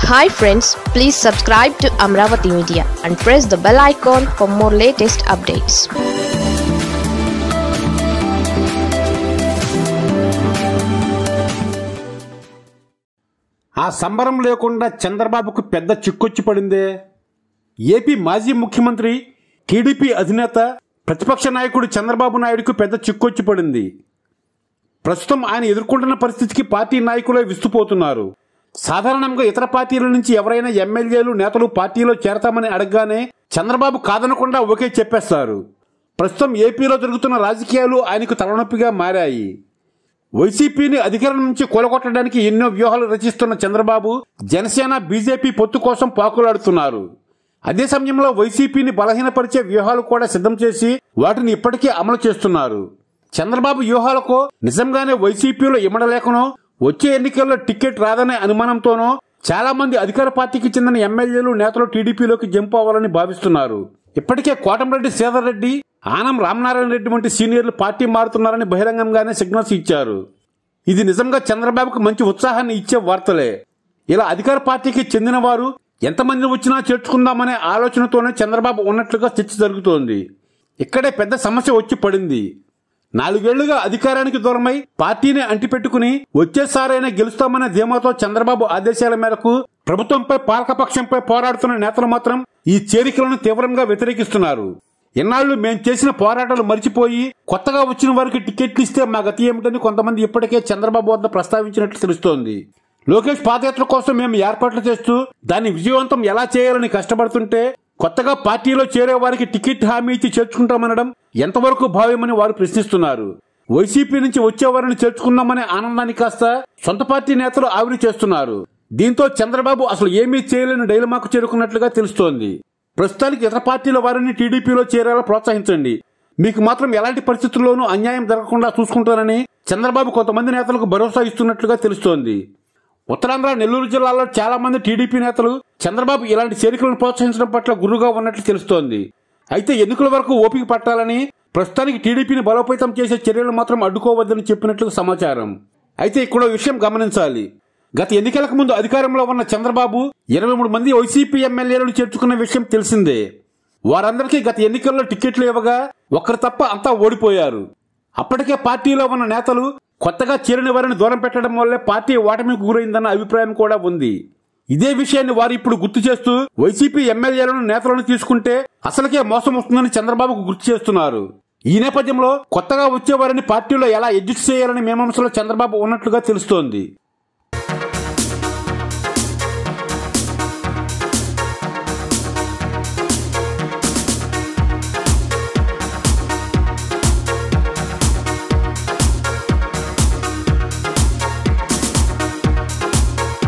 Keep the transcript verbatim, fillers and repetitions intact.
Hi friends, please subscribe to Amaravathi Media and press the bell icon for more latest updates. ఆ సంబరం లేకుండా చంద్రబాబుకు పెద్ద చిక్కొచ్చి పడిందే. AP మాజీ ముఖ్యమంత్రి, టీడీపీ అధినేత, ప్రతిపక్ష నాయకుడు చంద్రబాబు నాయుడుకు పెద్ద చిక్కొచ్చి పడింది. ప్రస్తుతం ఆయన ఎదుర్కొంటున్న పరిస్థితికి పార్టీ నాయకులే విస్తుపోతున్నారు. సాధారణంగా ఇతర పార్టీల నుంచి ఎవరైనా ఎమ్మెల్యేలు, నేతలు పార్టీలో చేరతామని అడగగానే చంద్రబాబు కాదనకుండా ఓకే చెప్పేస్తారు. ప్రస్తుతం ఏపీలో జరుగుతున్న రాజకీయాలు ఆయనకు తలనొప్పిగా మారాయి. వైసీపీని అధికారం నుంచి కూలగొట్టడానికి ఎన్నో వ్యూహాలు రచిస్తున్న చంద్రబాబు జనసేన, బీజేపీ పొత్తు కోసం పాకులాడుతున్నారు. అదే సమయంలో వైసీపీని బలహీనపరిచే వ్యూహాలు కూడా సిద్ధం చేసి వాటిని ఇప్పటికే అమలు చేస్తున్నారు. చంద్రబాబు వ్యూహాలకు నిజంగానే వైసీపీలో ఇమడలేకనో, వచ్చే ఎన్నికల్లో టికెట్ రాదనే అనుమానంతోనో చాలా మంది అధికార పార్టీకి చెందిన ఎమ్మెల్యేలు, నేతలు టీడీపీలోకి జంప్ అవ్వాలని భావిస్తున్నారు. ఇప్పటికే కోటంరెడ్డి శ్రీధర్ రెడ్డి, ఆనం రామనారాయణ రెడ్డి వంటి సీనియర్లు పార్టీ మారుతున్నారని బహిరంగంగానే సిగ్నల్స్ ఇచ్చారు. ఇది నిజంగా చంద్రబాబుకు మంచి ఉత్సాహాన్ని ఇచ్చే వార్తలే. ఇలా అధికార పార్టీకి చెందిన వారు ఎంతమంది వచ్చినా చేర్చుకుందామనే ఆలోచనతోనే చంద్రబాబు ఉన్నట్లుగా చర్చ జరుగుతోంది. ఇక్కడే పెద్ద సమస్య వచ్చి పడింది. నాలుగేళ్లుగా అధికారానికి దూరమై పార్టీని అంటిపెట్టుకుని వచ్చేసారైనా గెలుస్తామనే ధీమాతో చంద్రబాబు ఆదేశాల మేరకు ప్రభుత్వంపై, పాలకపక్షంపై పోరాడుతున్న నేతలు మాత్రం ఈ చేరికలను తీవ్రంగా వ్యతిరేకిస్తున్నారు. ఎన్నాళ్లు మేం చేసిన పోరాటాలు మరిచిపోయి కొత్తగా వచ్చిన వారికి టికెట్లు ఇస్తే మా గతి ఏమిటని కొంతమంది ఇప్పటికే చంద్రబాబు వద్ద ప్రస్తావించినట్లు తెలుస్తోంది. లోకేష్ పాదయాత్ర కోసం మేము ఏర్పాట్లు చేస్తూ దాన్ని విజయవంతం ఎలా చేయాలని కష్టపడుతుంటే కొత్తగా పార్టీలో చేరే వారికి టికెట్ హామీ ఇచ్చి చేర్చుకుంటామనడం ఎంతవరకు భావ్యమని వారు ప్రశ్నిస్తున్నారు. వైసీపీ నుంచి వచ్చేవారిని చేర్చుకుందామనే ఆనందాన్ని కాస్త సొంత పార్టీ నేతలు ఆవిరి చేస్తున్నారు. దీంతో చంద్రబాబు అసలు ఏమీ చేయలేని డైలమాకు చేరుకున్నట్లుగా తెలుస్తోంది. ప్రస్తుతానికి ఇతర పార్టీల వారిని టీడీపీలో చేరేలా ప్రోత్సహించండి, మీకు మాత్రం ఎలాంటి పరిస్థితుల్లోనూ అన్యాయం జరగకుండా చూసుకుంటానని చంద్రబాబు కొంతమంది నేతలకు భరోసా ఇస్తున్నట్లుగా తెలుస్తోంది. ఉత్తరాంధ్ర, నెల్లూరు జిల్లాలో చాలా మంది టీడీపీ నేతలు చంద్రబాబు ఇలాంటి చేరికలను ప్రోత్సహించడం పట్ల గుర్రుగా ఉన్నట్లు తెలుస్తోంది. అయితే ఎన్నికల వరకు ఓపిక పట్టాలని, ప్రస్తుతానికి టీడీపీని బలోపేతం చేసే చర్యలు మాత్రం అడ్డుకోవద్దని చెప్పినట్లు సమాచారం. అయితే ఇక్కడ విషయం గమనించాలి. గత ఎన్నికలకు ముందు అధికారంలో ఉన్న చంద్రబాబు ఇరవై మూడు మంది వైసీపీ ఎమ్మెల్యేలను చేర్చుకున్న విషయం తెలిసిందే. వారందరికీ గత ఎన్నికల్లో టికెట్లు ఇవ్వగా ఒక్కరు తప్ప అంతా ఓడిపోయారు. అప్పటికే పార్టీలో ఉన్న నేతలు కొత్తగా చేరిన వారిని దూరం పెట్టడం వల్లే పార్టీ ఓటమికి గురైందన్న అభిప్రాయం కూడా ఉంది. ఇదే విషయాన్ని వారు ఇప్పుడు గుర్తు చేస్తూ వైసీపీ ఎమ్మెల్యేలను, నేతలను తీసుకుంటే అసలుకే మోసం వస్తుందని చంద్రబాబుకు గుర్తు చేస్తున్నారు. ఈ నేపథ్యంలో కొత్తగా వచ్చే వారిని పార్టీలో ఎలా అడ్జస్ట్ చేయాలని మీమాంసలో చంద్రబాబు ఉన్నట్లుగా తెలుస్తోంది.